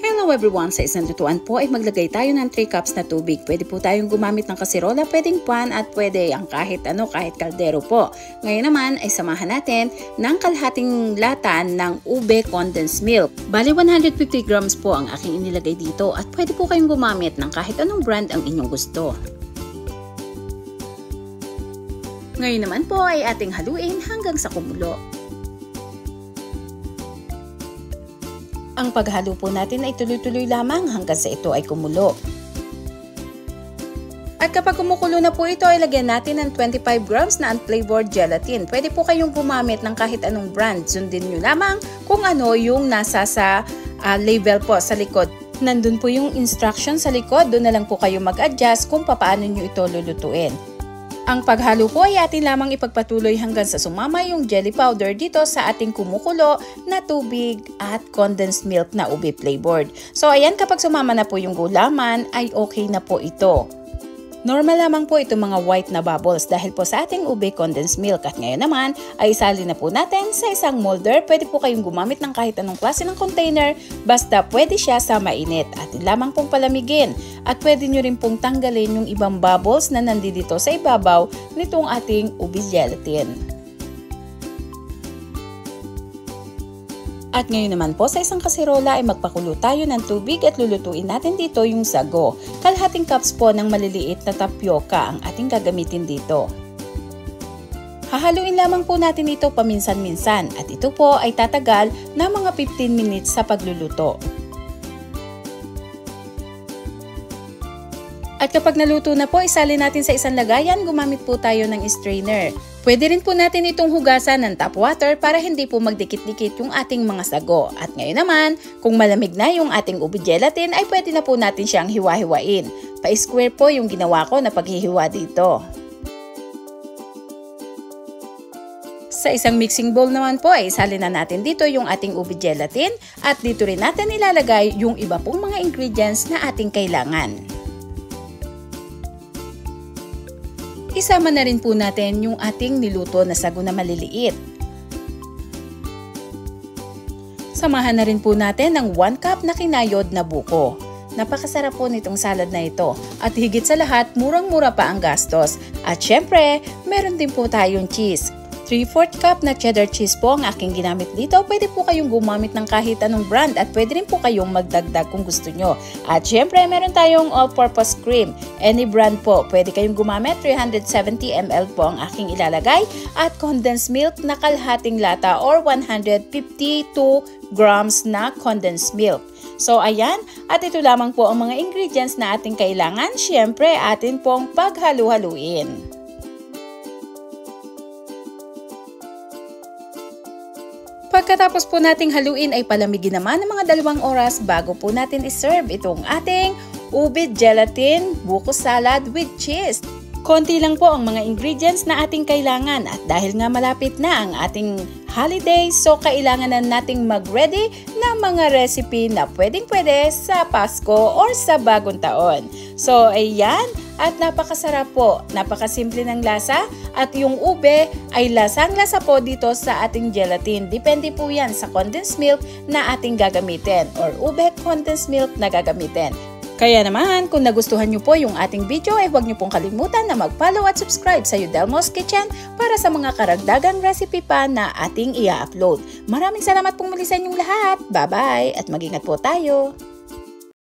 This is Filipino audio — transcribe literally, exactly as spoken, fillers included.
Hello everyone! Sa isang lutuan po ay maglagay tayo ng three cups na tubig. Pwede po tayong gumamit ng kasirola, pwedeng pan at pwede ang kahit ano, kahit kaldero po. Ngayon naman ay samahan natin ng kalahating lata ng ube condensed milk. Bali one hundred fifty grams po ang aking inilagay dito at pwede po kayong gumamit ng kahit anong brand ang inyong gusto. Ngayon naman po ay ating haluin hanggang sa kumulo. Ang paghalo po natin ay tuloy-tuloy lamang hanggang sa ito ay kumulo. At kapag kumukulo na po ito ay lagyan natin ng twenty-five grams na unflavored gelatin. Pwede po kayong gumamit ng kahit anong brand. Sundin nyo lamang kung ano yung nasa sa uh, label po sa likod. Nandun po yung instruction sa likod. Doon na lang po kayo mag-adjust kung paano nyo ito lulutuin. Ang paghalo po ay atin lamang ipagpatuloy hanggang sa sumama yung jelly powder dito sa ating kumukulo na tubig at condensed milk na ube flavored. So ayan, kapag sumama na po yung gulaman ay okay na po ito. Normal lamang po itong mga white na bubbles dahil po sa ating ube condensed milk. At ngayon naman ay isali na po natin sa isang molder. Pwede po kayong gumamit ng kahit anong klase ng container basta pwede siya sa mainit. Atin lamang pong palamigin. At pwede nyo rin pong tanggalin yung ibang bubbles na nandito sa ibabaw nitong ating ube gelatin. At ngayon naman po sa isang kasirola ay magpakulo tayo ng tubig at lulutuin natin dito yung sago. Kalahating cups po ng maliliit na tapioca ang ating gagamitin dito. Hahaluin lamang po natin ito paminsan-minsan at ito po ay tatagal na mga fifteen minutes sa pagluluto. At kapag naluto na po, isalin natin sa isang lagayan, gumamit po tayo ng strainer. Pwede rin po natin itong hugasan ng tap water para hindi po magdikit-dikit yung ating mga sago. At ngayon naman, kung malamig na yung ating ube gelatin, ay pwede na po natin siyang hiwa-hiwain. Pa-square po yung ginawa ko na paghihiwa dito. Sa isang mixing bowl naman po ay isalin na natin dito yung ating ube gelatin at dito rin natin ilalagay yung iba pong mga ingredients na ating kailangan. Isama na rin po natin yung ating niluto na sago na maliliit. Samahan na rin po natin ng one cup na kinayod na buko. Napakasarap po nitong salad na ito. At higit sa lahat, murang-mura pa ang gastos. At syempre, meron din po tayong cheese. three fourths cup na cheddar cheese po ang aking ginamit dito. Pwede po kayong gumamit ng kahit anong brand at pwede rin po kayong magdagdag kung gusto nyo. At syempre, meron tayong all-purpose cream. Any brand po, pwede kayong gumamit. three hundred seventy milliliters po ang aking ilalagay. At condensed milk na kalahating lata or one hundred fifty-two grams na condensed milk. So ayan, at ito lamang po ang mga ingredients na ating kailangan. Syempre, atin pong paghalu-haluin. Pagkatapos po nating haluin ay palamigin naman ng mga dalawang oras bago po natin iserve itong ating ube gelatin buko salad with cheese. Konti lang po ang mga ingredients na ating kailangan at dahil nga malapit na ang ating holiday, so kailangan na nating mag-ready ng mga recipe na pwedeng-pwede sa Pasko or sa Bagong Taon. So ayan, at napakasarap po, napakasimple ng lasa at yung ube ay lasang-lasa po dito sa ating gelatin. Depende po yan sa condensed milk na ating gagamitin or ube condensed milk na gagamitin. Kaya naman, kung nagustuhan nyo po yung ating video ay huwag nyo pong kalimutan na mag-follow at subscribe sa Yudelmo's Kitchen para sa mga karagdagang recipe pa na ating i-upload. Maraming salamat pong muli sa inyong lahat. Bye-bye at mag-ingat po tayo!